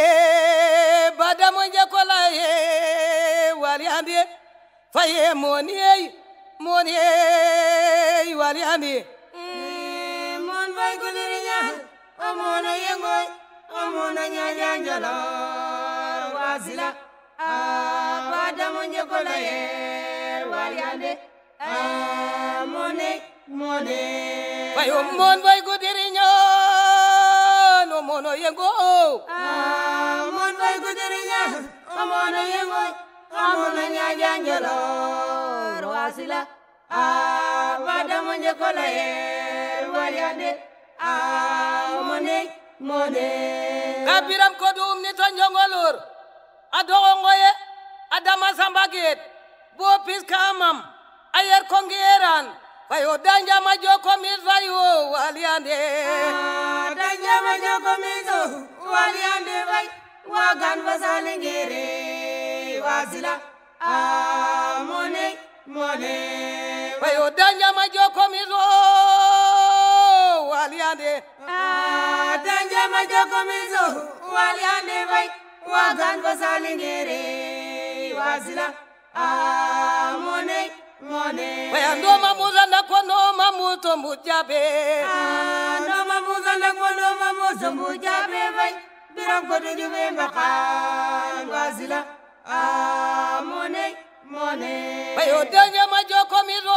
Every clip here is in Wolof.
badamo jakola waliande faye moni waliande mon fay gulirinya amona yengoy amona nyajanjala wasila badamo jakola waliande mone fayo mon fay gulirinya no mono yengo mon fay gudirinya amono yengo amono nyajanjalo wasila badamo njekola waliande mone kabiram ko dum ni to njongolor adogo ngoye adama sambaget bo pis kamam ayer ko ngeran fayo danja ma joko mi fayo waliande danja ma joko mi waliande vai wagan vasale ngere wasila mone fayo danja ma joko mi waliande danja ma joko mi waliande vai wagan vasale ngere wasila mone Waya ndoma muzanda kwa noma muto mujabe Noma muzanda kwa noma muto mujabe vai Biram kodu jume mbakan wasila mone Wayo danya majoko mizo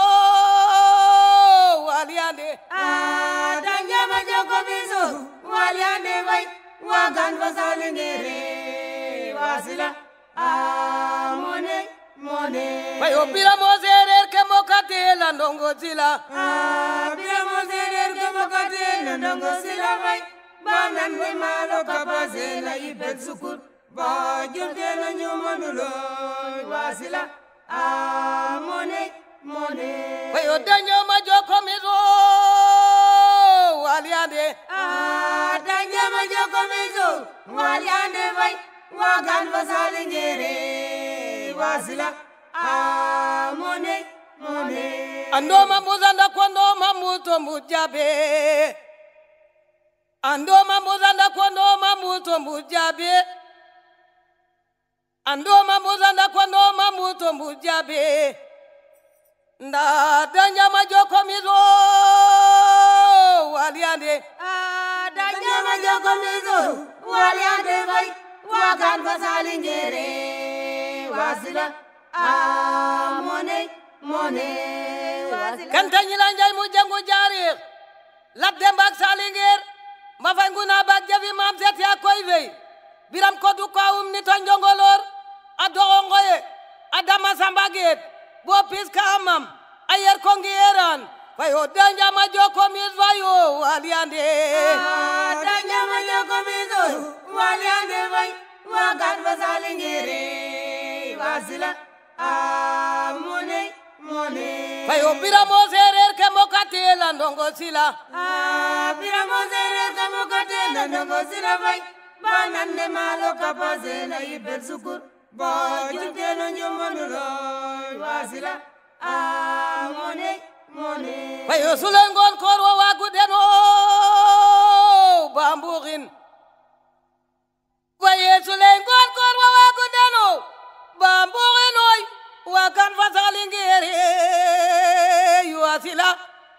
waliande danya majoko mizo waliande vai Wagan vasale ngere wasila mone Wayo bila mozerer ke mokatela ndongo zila bila mozerer ke mokatela ndongo zila vai Banan de malo kapazela ibet sukut Ba juntena nyumanulo wasila mone Wayo danya majoko mizo waliande danya majoko mizo waliande vai Wagan vasale ngere wasila mone Andoma muzanda kwa ndoma muto mujabe Andoma muzanda kwa ndoma muto mujabe Andoma muzanda kwa ndoma muto mujabe Nda danya majoko mizo waliande danya majoko mizo waliande vai Wagan vasale ngere wasila mone wasila Kantanyila njay mujangu jari Labdembak salinger Mafanguna bak javi mamzet ya koive Biram kodu kwa nito njongolor Adoongoye Adama sambaget Bopis kamam Ayer kongieran Fayo danja majoko mizwayo waliande danja majoko mizo waliande vai Wagan vasale ngere wasila mone Fayo bira mozerer ke mokatela ndongo sila bira mozerer ke mokatela ndongo sila vai Banan de malo kapazela ibet sukut Ba juntena nyumanulo wasila mone Fayo sulengon korwa wagudeno bamburin Fayo sulengon korwa wagudeno bamburin oy wakan fasalingere yuasila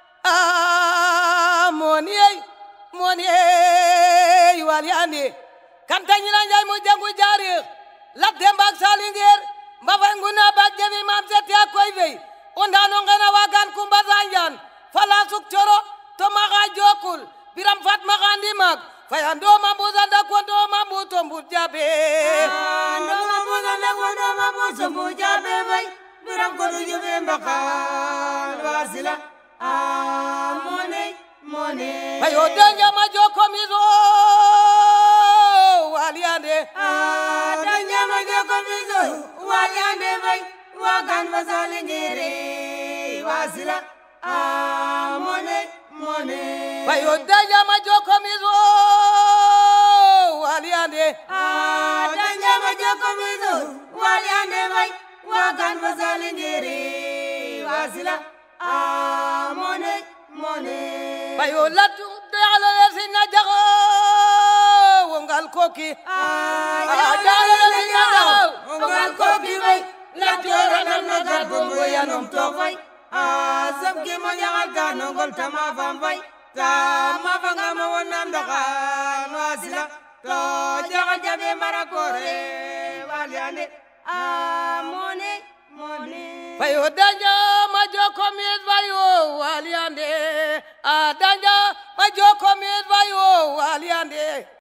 moni yualiani kantanyila njay mujangu jari labdembak salinger mbafanguna bagjevi mamzeti akoive undano ngena wagan kumbazanjan fala sukchoro tomaga jokul biram fatma gandimak fayando mambuzanda kondo mambuto mbujabe ndoma muzanda kondo mambuto mbujabe vai biram kodu jume mbakan wasila mone fayo danya majoko mizo waliande danya majoko mizo waliande vai Wagan vasale ngere wasila mone fayo danya majoko mizo waliande danya majoko mizo waliande vai Wagan vasale ngere wasila mone fayo latu de ala singa jago wongal ongal koki jaarale ñaaw ongal koki bay la jooranal na gat bongo yanum toog fay sab ki mo ñaxal ka nongol tama fam fay ta ma fa nga ma wonam doxaan wasila to jaxa jabe marakore wali ande mone fayo danja ma joko mit fayo waliande danja ma joko mit fayo waliande